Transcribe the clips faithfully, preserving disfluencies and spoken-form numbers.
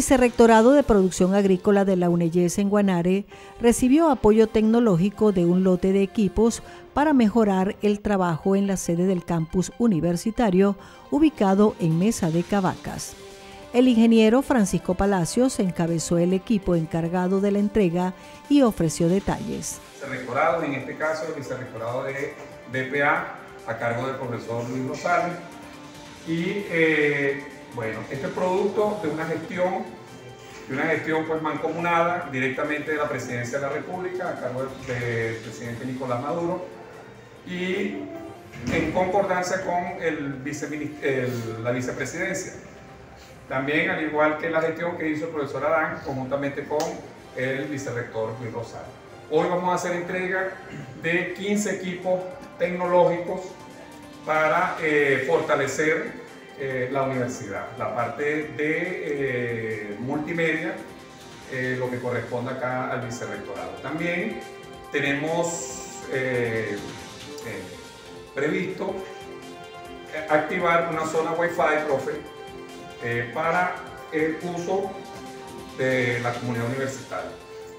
Vicerrectorado de Producción Agrícola de la UNEYES en Guanare recibió apoyo tecnológico de un lote de equipos para mejorar el trabajo en la sede del campus universitario ubicado en Mesa de Cavacas. El ingeniero Francisco Palacios encabezó el equipo encargado de la entrega y ofreció detalles. Vicerrectorado, en este caso el vicerrectorado de B P A, a cargo del profesor Luis Rosales. Y eh, bueno, este producto de una gestión, de una gestión pues mancomunada directamente de la Presidencia de la República, a cargo del, del presidente Nicolás Maduro, y en concordancia con el el, la vicepresidencia. También, al igual que la gestión que hizo el profesor Adán, conjuntamente con el vicerrector Luis Rosales. Hoy vamos a hacer entrega de quince equipos tecnológicos para eh, fortalecer eh, la universidad, la parte de eh, multimedia, eh, lo que corresponde acá al vicerrectorado. También tenemos eh, eh, previsto activar una zona Wi-Fi, profe, eh, para el uso de la comunidad universitaria.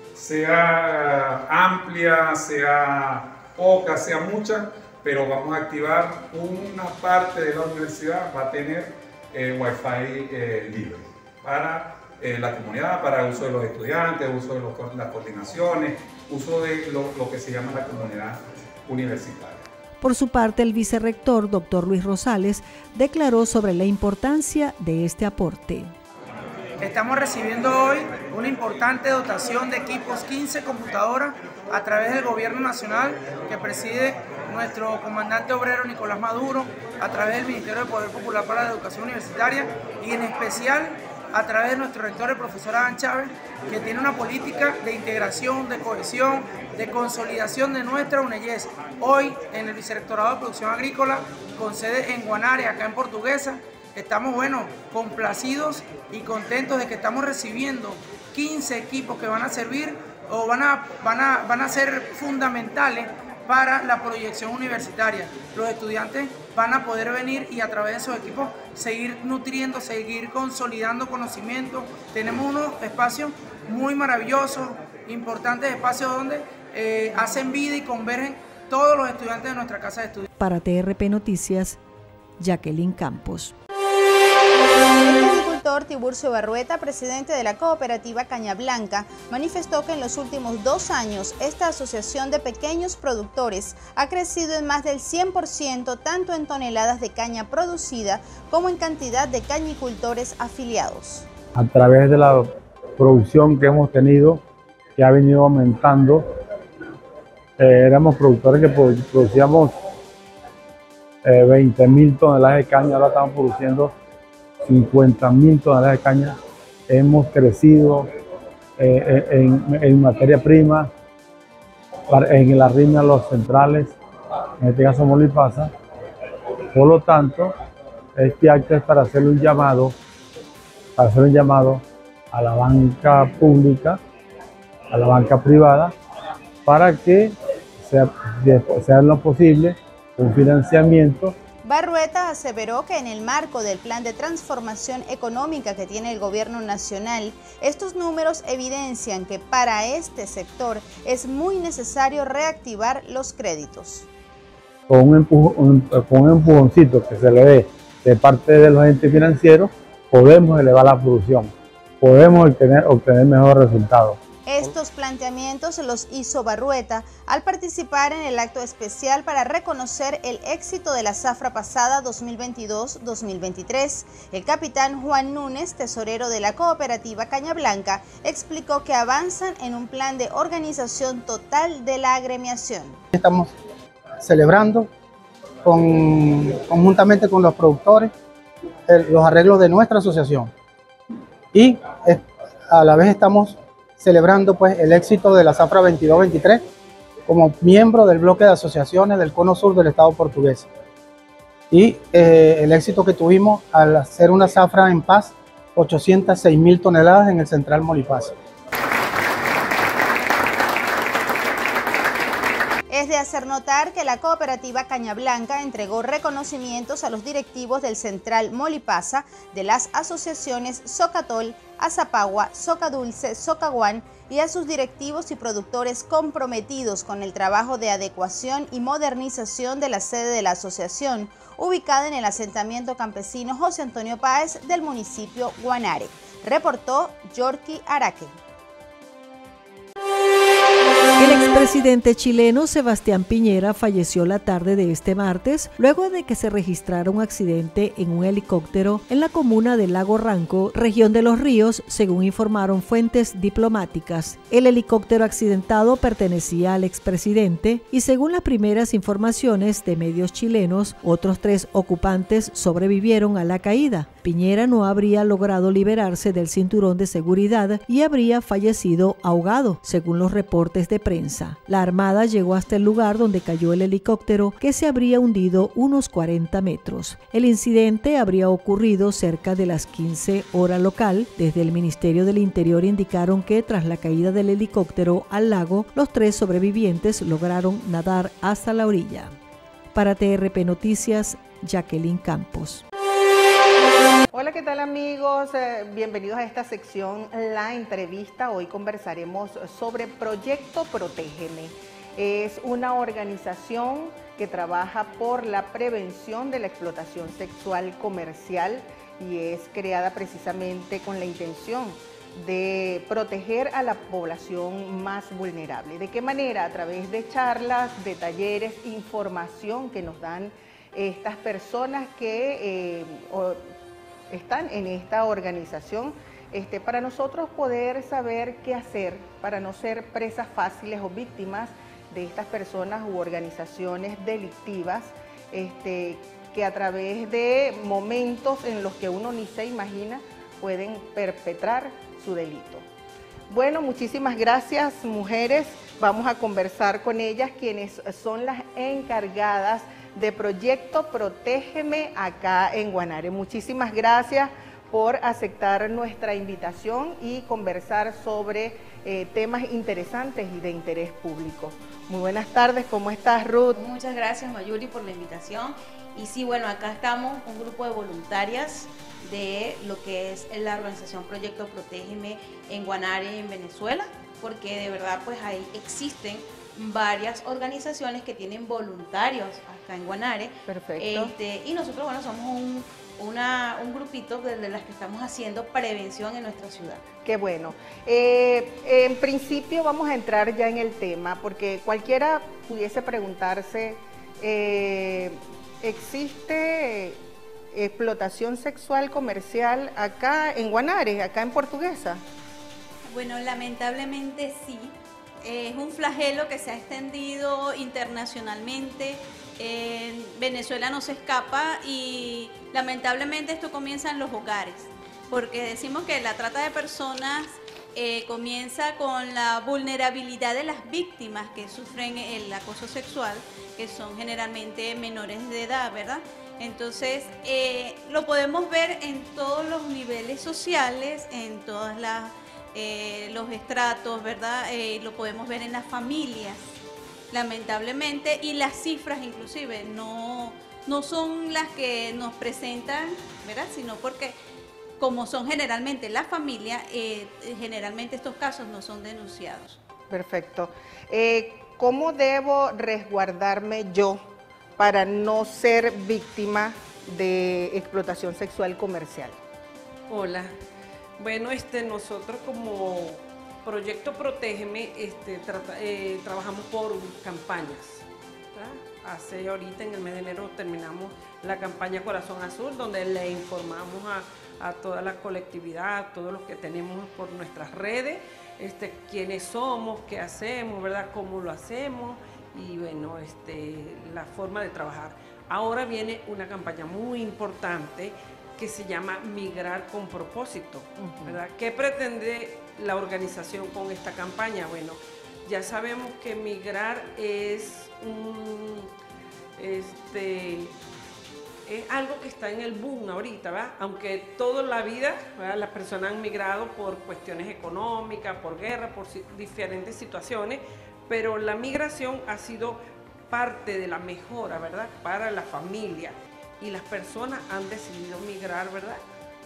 Sea amplia, sea poca, sea mucha, pero vamos a activar una parte de la universidad, va a tener eh, Wi-Fi eh, libre para eh, la comunidad, para el uso de los estudiantes, uso de los, las coordinaciones, uso de lo, lo que se llama la comunidad universitaria. Por su parte, el vicerrector, doctor Luis Rosales, declaró sobre la importancia de este aporte. Estamos recibiendo hoy una importante dotación de equipos, quince computadoras, a través del Gobierno Nacional que preside nuestro comandante obrero Nicolás Maduro, a través del Ministerio de Poder Popular para la Educación Universitaria y en especial a través de nuestro rector, el profesor Adán Chávez, que tiene una política de integración, de cohesión, de consolidación de nuestra UNEYES. Hoy, en el Vicerrectorado de Producción Agrícola, con sede en Guanare, acá en Portuguesa, estamos, bueno, complacidos y contentos de que estamos recibiendo quince equipos que van a servir o van a, van a, van a ser fundamentales para la proyección universitaria. Los estudiantes van a poder venir y a través de esos equipos seguir nutriendo, seguir consolidando conocimiento. Tenemos unos espacios muy maravillosos, importantes espacios donde eh, hacen vida y convergen todos los estudiantes de nuestra casa de estudios. Para T R P Noticias, Jacqueline Campos. El agricultor Tiburcio Barrueta, presidente de la cooperativa Caña Blanca, manifestó que en los últimos dos años esta asociación de pequeños productores ha crecido en más del cien por ciento tanto en toneladas de caña producida como en cantidad de cañicultores afiliados. A través de la producción que hemos tenido, que ha venido aumentando, eh, éramos productores que producíamos eh, veinte mil toneladas de caña, ahora estamos produciendo cincuenta mil toneladas de caña. Hemos crecido eh, en, en materia prima, en la riña los centrales, en este caso Molipasa. Por lo tanto, este acto es para hacer un llamado, para hacer un llamado a la banca pública, a la banca privada, para que sea, sea lo posible un financiamiento. Barrueta aseveró que en el marco del plan de transformación económica que tiene el gobierno nacional, estos números evidencian que para este sector es muy necesario reactivar los créditos. Con un, empujo, un, con un empujoncito que se le dé de parte de los entes financieros, podemos elevar la producción, podemos obtener, obtener mejores resultados. Estos planteamientos los hizo Barrueta al participar en el acto especial para reconocer el éxito de la zafra pasada dos mil veintidós dos mil veintitrés. El capitán Juan Núñez, tesorero de la cooperativa Caña Blanca, explicó que avanzan en un plan de organización total de la agremiación. Estamos celebrando con, conjuntamente con los productores el, los arreglos de nuestra asociación y es, a la vez estamos celebrando pues el éxito de la zafra veintidós veintitrés como miembro del bloque de asociaciones del Cono Sur del Estado portugués y eh, el éxito que tuvimos al hacer una zafra en paz, ochocientas seis mil toneladas en el Central Molipasa. Es de hacer notar que la cooperativa Caña Blanca entregó reconocimientos a los directivos del Central Molipasa, de las asociaciones Socatol, Azapagua, Socadulce, Socaguán y a sus directivos y productores comprometidos con el trabajo de adecuación y modernización de la sede de la asociación, ubicada en el asentamiento campesino José Antonio Páez del municipio Guanare. Reportó Yorky Araque. El expresidente chileno Sebastián Piñera falleció la tarde de este martes luego de que se registrara un accidente en un helicóptero en la comuna de Lago Ranco, región de Los Ríos, según informaron fuentes diplomáticas. El helicóptero accidentado pertenecía al expresidente y, según las primeras informaciones de medios chilenos, otros tres ocupantes sobrevivieron a la caída. Piñera no habría logrado liberarse del cinturón de seguridad y habría fallecido ahogado, según los reportes de prensa. La Armada llegó hasta el lugar donde cayó el helicóptero, que se habría hundido unos cuarenta metros. El incidente habría ocurrido cerca de las quince horas local. Desde el Ministerio del Interior indicaron que tras la caída del helicóptero al lago, los tres sobrevivientes lograron nadar hasta la orilla. Para T R P Noticias, Jacqueline Campos. Hola, ¿qué tal amigos? Eh, bienvenidos a esta sección, la entrevista. Hoy conversaremos sobre Proyecto Protégeme. Es una organización que trabaja por la prevención de la explotación sexual comercial y es creada precisamente con la intención de proteger a la población más vulnerable. ¿De qué manera? A través de charlas, de talleres, información que nos dan estas personas que eh, o, están en esta organización, este, para nosotros poder saber qué hacer para no ser presas fáciles o víctimas de estas personas u organizaciones delictivas, este, que a través de momentos en los que uno ni se imagina pueden perpetrar su delito. Bueno, muchísimas gracias, mujeres. Vamos a conversar con ellas, quienes son las encargadas de Proyecto Protégeme acá en Guanare. Muchísimas gracias por aceptar nuestra invitación y conversar sobre eh, temas interesantes y de interés público. Muy buenas tardes, ¿cómo estás, Ruth? Muchas gracias, Mayuri, por la invitación. Y sí, bueno, acá estamos un grupo de voluntarias de lo que es la organización Proyecto Protégeme en Guanare, en Venezuela, porque de verdad pues ahí existen varias organizaciones que tienen voluntarios acá en Guanare. Perfecto. Este, y nosotros, bueno, somos un, una, un grupito de, de las que estamos haciendo prevención en nuestra ciudad. Qué bueno. Eh, en principio vamos a entrar ya en el tema, porque cualquiera pudiese preguntarse, eh, ¿existe explotación sexual comercial acá en Guanare, acá en Portuguesa? Bueno, lamentablemente sí. Es un flagelo que se ha extendido internacionalmente. En Venezuela no se escapa y lamentablemente esto comienza en los hogares, porque decimos que la trata de personas eh, comienza con la vulnerabilidad de las víctimas que sufren el acoso sexual, que son generalmente menores de edad, ¿verdad? Entonces, eh, lo podemos ver en todos los niveles sociales, en todas las Eh, los estratos, ¿verdad? Eh, lo podemos ver en las familias, lamentablemente, y las cifras inclusive no, no son las que nos presentan, ¿verdad? Sino porque como son generalmente las familias, eh, generalmente estos casos no son denunciados. Perfecto. Eh, ¿Cómo debo resguardarme yo para no ser víctima de explotación sexual comercial? Hola. Bueno, este, nosotros como Proyecto Protégeme este, trata, eh, trabajamos por campañas, ¿verdad? Hace ahorita en el mes de enero terminamos la campaña Corazón Azul, donde le informamos a, a toda la colectividad, a todos los que tenemos por nuestras redes, este, quiénes somos, qué hacemos, ¿verdad? Cómo lo hacemos y bueno, este, la forma de trabajar. Ahora viene una campaña muy importante que se llama Migrar con Propósito, ¿verdad? ¿Qué pretende la organización con esta campaña? Bueno, ya sabemos que migrar es un, este, es algo que está en el boom ahorita, ¿verdad? Aunque toda la vida, ¿verdad?, las personas han migrado por cuestiones económicas, por guerra, por diferentes situaciones, pero la migración ha sido parte de la mejora, ¿verdad?, para la familia, y las personas han decidido migrar, ¿verdad?,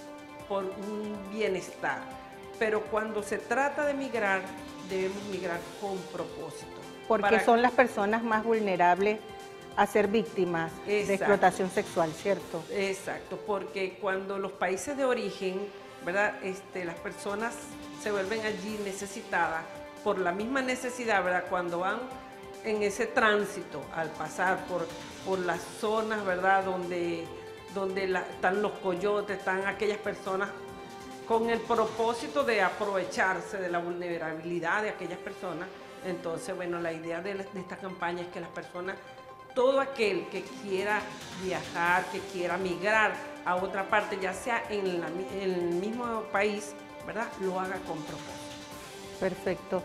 por un bienestar. Pero cuando se trata de migrar, debemos migrar con propósito. Porque para... son las personas más vulnerables a ser víctimas Exacto. de explotación sexual, ¿cierto? Exacto, porque cuando los países de origen, ¿verdad?, este, las personas se vuelven allí necesitadas, por la misma necesidad, ¿verdad?, cuando van en ese tránsito, al pasar por, por las zonas, ¿verdad?, donde, donde la, están los coyotes, están aquellas personas con el propósito de aprovecharse de la vulnerabilidad de aquellas personas. Entonces, bueno, la idea de, de esta campaña es que las personas, todo aquel que quiera viajar, que quiera migrar a otra parte, ya sea en, la, en el mismo país, ¿verdad?, lo haga con propósito. Perfecto.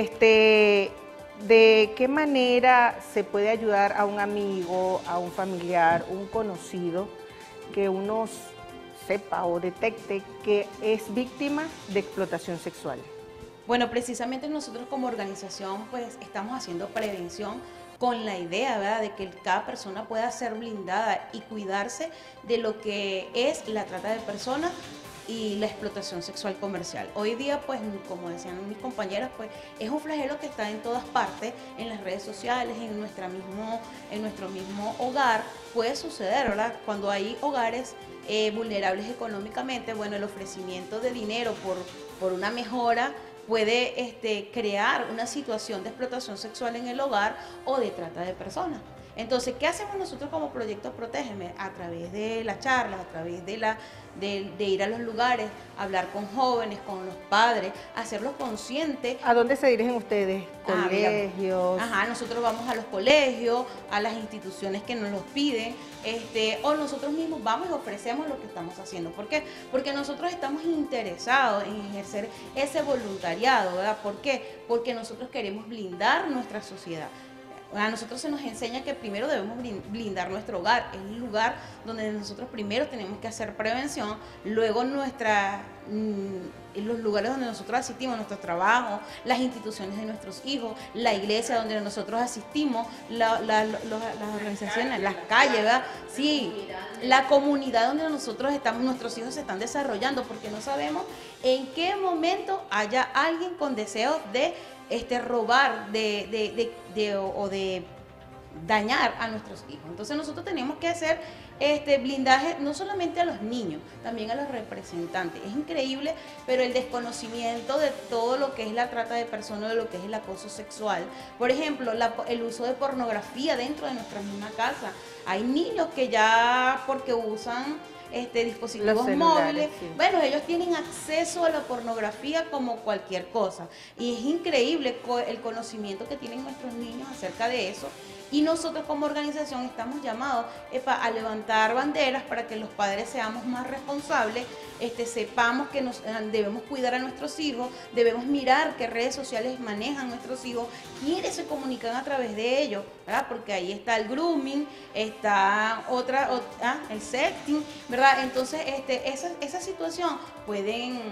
Este, ¿de qué manera se puede ayudar a un amigo, a un familiar, un conocido, que uno sepa o detecte que es víctima de explotación sexual? Bueno, precisamente nosotros como organización pues estamos haciendo prevención con la idea, ¿verdad?, de que cada persona pueda ser blindada y cuidarse de lo que es la trata de personas y la explotación sexual comercial. Hoy día, pues, como decían mis compañeras, pues, es un flagelo que está en todas partes, en las redes sociales, en, nuestra mismo, en nuestro mismo hogar. Puede suceder, ¿verdad?, cuando hay hogares eh, vulnerables económicamente, bueno, el ofrecimiento de dinero por, por una mejora puede este, crear una situación de explotación sexual en el hogar o de trata de personas. Entonces, ¿qué hacemos nosotros como Proyecto Protégeme? A través de las charlas, a través de, la, de, de ir a los lugares, hablar con jóvenes, con los padres, hacerlos conscientes. ¿A dónde se dirigen ustedes? ¿Colegios? Ah, Ajá, nosotros vamos a los colegios, a las instituciones que nos los piden, este, o nosotros mismos vamos y ofrecemos lo que estamos haciendo. ¿Por qué? Porque nosotros estamos interesados en ejercer ese voluntariado, ¿verdad? ¿Por qué? Porque nosotros queremos blindar nuestra sociedad. A nosotros se nos enseña que primero debemos blindar nuestro hogar, es el lugar donde nosotros primero tenemos que hacer prevención, luego nuestra, mm, los lugares donde nosotros asistimos, nuestros trabajos, las instituciones de nuestros hijos, la iglesia donde nosotros asistimos, la, la, los, las organizaciones, las calles, ¿verdad? Sí, la comunidad donde nosotros estamos, nuestros hijos se están desarrollando, porque no sabemos en qué momento haya alguien con deseos de Este, robar de, de, de, de, o, o de dañar a nuestros hijos. Entonces nosotros tenemos que hacer este blindaje no solamente a los niños, también a los representantes. Es increíble, pero el desconocimiento de todo lo que es la trata de personas, de lo que es el acoso sexual. Por ejemplo, la, el uso de pornografía dentro de nuestra misma casa. Hay niños que ya porque usan Este, dispositivos móviles, sí. Bueno, ellos tienen acceso a la pornografía como cualquier cosa, y es increíble el conocimiento que tienen nuestros niños acerca de eso, y nosotros como organización estamos llamados epa, a levantar banderas para que los padres seamos más responsables, este, sepamos que nos, debemos cuidar a nuestros hijos, debemos mirar qué redes sociales manejan nuestros hijos, quiénes se comunican a través de ellos, ¿verdad? Porque ahí está el grooming, está otra, otra el sexting, ¿verdad? Entonces este, esa, esa situación pueden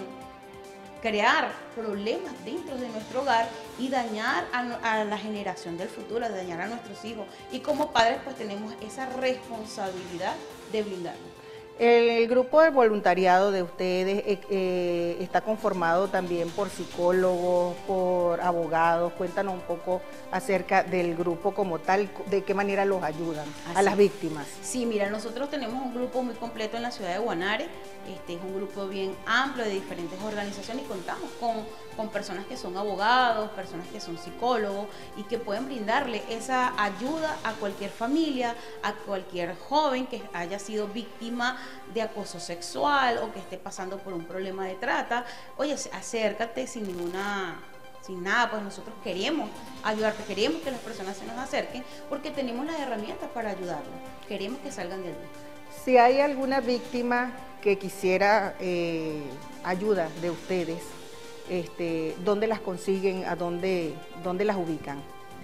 crear problemas dentro de nuestro hogar y dañar a, a la generación del futuro, dañar a nuestros hijos. Y como padres pues tenemos esa responsabilidad de blindarnos. El grupo de voluntariado de ustedes eh, eh, está conformado también por psicólogos, por abogados. Cuéntanos un poco acerca del grupo como tal, de qué manera los ayudan Así. a las víctimas. Sí, mira, nosotros tenemos un grupo muy completo en la ciudad de Guanare. Este es un grupo bien amplio de diferentes organizaciones y contamos con, con personas que son abogados, personas que son psicólogos y que pueden brindarle esa ayuda a cualquier familia, a cualquier joven que haya sido víctima de acoso sexual o que esté pasando por un problema de trata. Oye, acércate sin ninguna... sin nada, pues nosotros queremos ayudarte, queremos que las personas se nos acerquen porque tenemos las herramientas para ayudarlos, queremos que salgan de allí. Si hay alguna víctima que quisiera eh, ayuda de ustedes, este, ¿dónde las consiguen? ¿A dónde, dónde las ubican?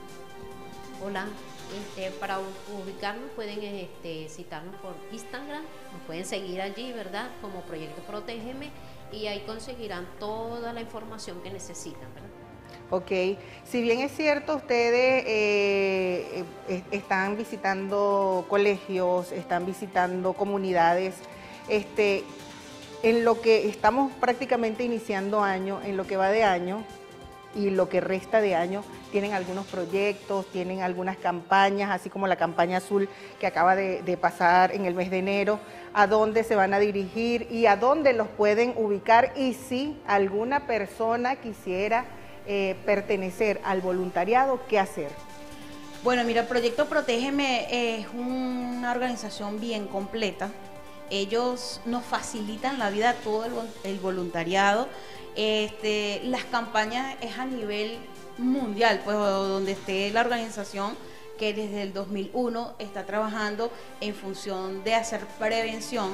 Hola, este, para ubicarnos pueden este, citarnos por Instagram, nos pueden seguir allí, ¿verdad? Como Proyecto Protégeme, y ahí conseguirán toda la información que necesitan, ¿verdad? Ok, si bien es cierto, ustedes eh, eh, están visitando colegios, están visitando comunidades, este, en lo que estamos prácticamente iniciando año, en lo que va de año y lo que resta de año, tienen algunos proyectos, tienen algunas campañas, así como la campaña azul que acaba de, de pasar en el mes de enero, a dónde se van a dirigir y a dónde los pueden ubicar, y si alguna persona quisiera Eh, pertenecer al voluntariado, ¿qué hacer? Bueno, mira, el Proyecto Protégeme es una organización bien completa. Ellos nos facilitan la vida a todo el, el voluntariado. Este, las campañas es a nivel mundial, pues donde esté la organización, que desde el dos mil uno está trabajando en función de hacer prevención.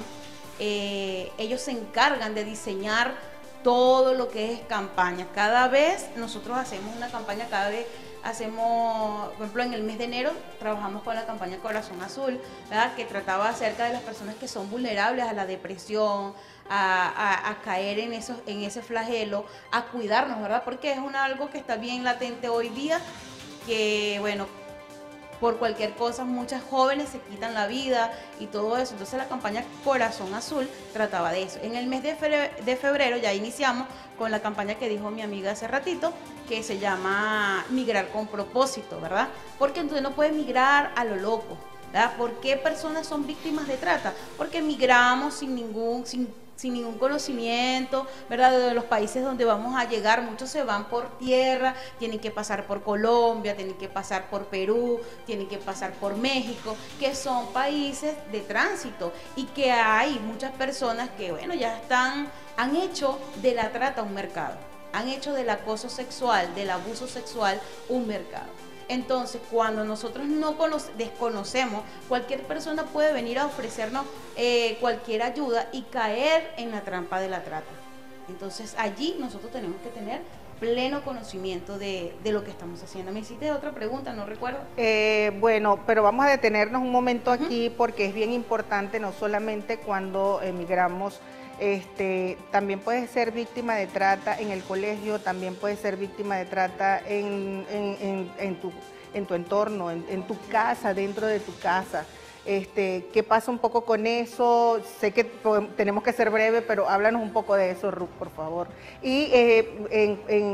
Eh, ellos se encargan de diseñar todo lo que es campaña. Cada vez nosotros hacemos una campaña, cada vez hacemos, por ejemplo, en el mes de enero trabajamos con la campaña Corazón Azul, ¿verdad?, que trataba acerca de las personas que son vulnerables a la depresión, a, a, a caer en, esos, en ese flagelo, a cuidarnos, ¿verdad?, porque es una, algo que está bien latente hoy día, que bueno, por cualquier cosa muchas jóvenes se quitan la vida y todo eso. Entonces la campaña Corazón Azul trataba de eso. En el mes de febrero, de febrero ya iniciamos con la campaña que dijo mi amiga hace ratito, que se llama Migrar con Propósito, ¿verdad? Porque entonces no puedes migrar a lo loco, ¿verdad? ¿Por qué personas son víctimas de trata? Porque migramos sin ningún... sin sin ningún conocimiento, ¿verdad?, de los países donde vamos a llegar. Muchos se van por tierra, tienen que pasar por Colombia, tienen que pasar por Perú, tienen que pasar por México, que son países de tránsito, y que hay muchas personas que, bueno, ya están, han hecho de la trata un mercado, han hecho del acoso sexual, del abuso sexual un mercado. Entonces, cuando nosotros no desconocemos, cualquier persona puede venir a ofrecernos eh, cualquier ayuda y caer en la trampa de la trata. Entonces, allí nosotros tenemos que tener pleno conocimiento de, de lo que estamos haciendo. ¿Me hiciste otra pregunta? No recuerdo. Eh, bueno, pero vamos a detenernos un momento aquí, uh-huh, porque es bien importante, no solamente cuando emigramos. Este, también puedes ser víctima de trata en el colegio, también puedes ser víctima de trata en, en, en, en, tu, en tu entorno, en, en tu casa, dentro de tu casa. Este, ¿qué pasa un poco con eso? Sé que tenemos que ser breve, pero háblanos un poco de eso, Ruth, por favor. Y eh, en,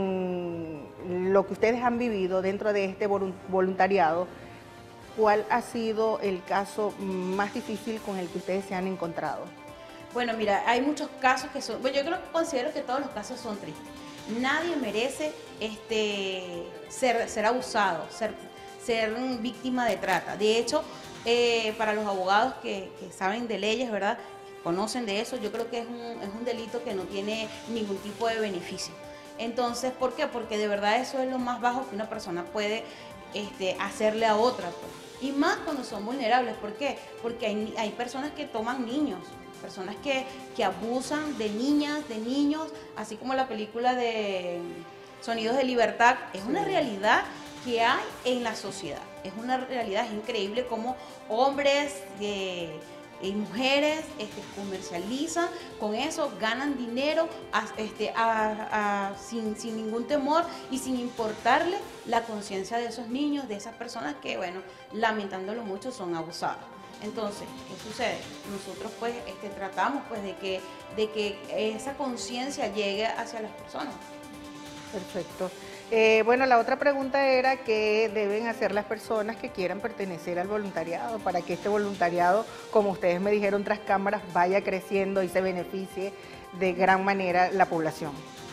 en lo que ustedes han vivido dentro de este voluntariado, ¿cuál ha sido el caso más difícil con el que ustedes se han encontrado? Bueno, mira, hay muchos casos que son, bueno, yo creo que considero que todos los casos son tristes. Nadie merece este, ser, ser abusado, ser, ser víctima de trata. De hecho, eh, para los abogados que, que saben de leyes, ¿verdad?, conocen de eso, yo creo que es un, es un delito que no tiene ningún tipo de beneficio. Entonces, ¿por qué? Porque de verdad eso es lo más bajo que una persona puede este, hacerle a otra, pues. Y más cuando son vulnerables. ¿Por qué? Porque hay, hay personas que toman niños, personas que, que abusan de niñas, de niños, así como la película de Sonidos de Libertad. Es una realidad que hay en la sociedad, es una realidad, es increíble cómo hombres eh, y mujeres este, comercializan con eso, ganan dinero a, este, a, a, sin, sin ningún temor y sin importarle la conciencia de esos niños, de esas personas que, bueno, lamentándolo mucho, son abusadas. Entonces, ¿qué sucede? Nosotros pues este, tratamos pues de que, de que esa conciencia llegue hacia las personas. Perfecto. Eh, bueno, la otra pregunta era qué deben hacer las personas que quieran pertenecer al voluntariado para que este voluntariado, como ustedes me dijeron tras cámaras, vaya creciendo y se beneficie de gran manera la población.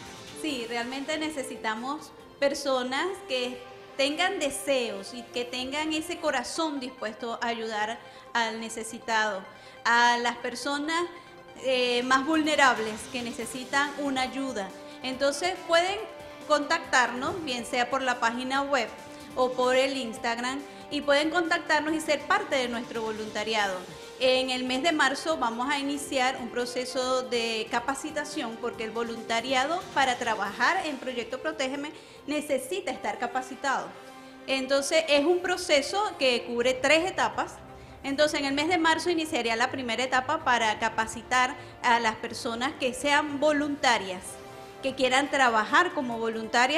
Sí, realmente necesitamos personas que tengan deseos y que tengan ese corazón dispuesto a ayudar al necesitado, a las personas eh, más vulnerables que necesitan una ayuda. Entonces pueden contactarnos, bien sea por la página web o por el Instagram, y pueden contactarnos y ser parte de nuestro voluntariado. En el mes de marzo vamos a iniciar un proceso de capacitación, porque el voluntariado para trabajar en Proyecto Protégeme necesita estar capacitado. Entonces es un proceso que cubre tres etapas. Entonces en el mes de marzo iniciaría la primera etapa para capacitar a las personas que sean voluntarias, que quieran trabajar como voluntarias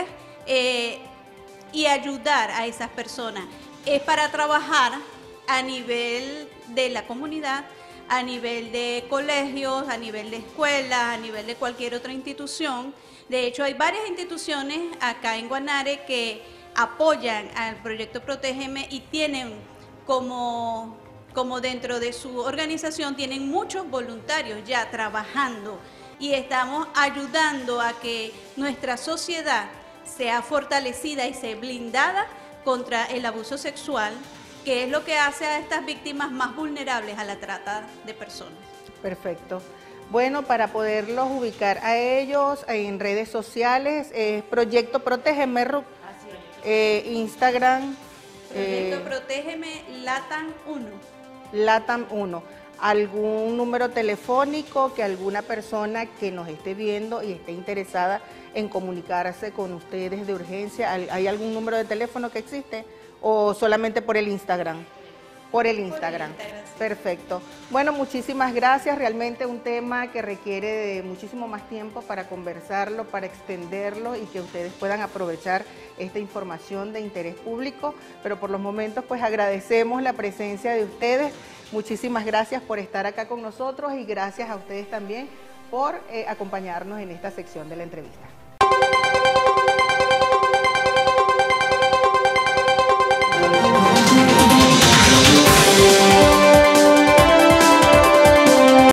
eh, y ayudar a esas personas. Es para trabajar a nivel de la comunidad, a nivel de colegios, a nivel de escuelas, a nivel de cualquier otra institución. De hecho, hay varias instituciones acá en Guanare que apoyan al proyecto Protégeme y tienen como, como dentro de su organización, tienen muchos voluntarios ya trabajando y estamos ayudando a que nuestra sociedad sea fortalecida y sea blindada contra el abuso sexual, que es lo que hace a estas víctimas más vulnerables a la trata de personas. Perfecto. Bueno, para poderlos ubicar a ellos en redes sociales, es Proyecto Protégeme, eh, Instagram. Proyecto eh, Protégeme Latam uno. Latam uno. ¿Algún número telefónico que alguna persona que nos esté viendo y esté interesada en comunicarse con ustedes de urgencia? ¿Hay algún número de teléfono que existe o solamente por el Instagram? Por el Instagram. Por el Instagram, sí. Perfecto. Bueno, muchísimas gracias. Realmente un tema que requiere de muchísimo más tiempo para conversarlo, para extenderlo y que ustedes puedan aprovechar esta información de interés público. Pero por los momentos, pues agradecemos la presencia de ustedes. Muchísimas gracias por estar acá con nosotros y gracias a ustedes también por eh, acompañarnos en esta sección de la entrevista.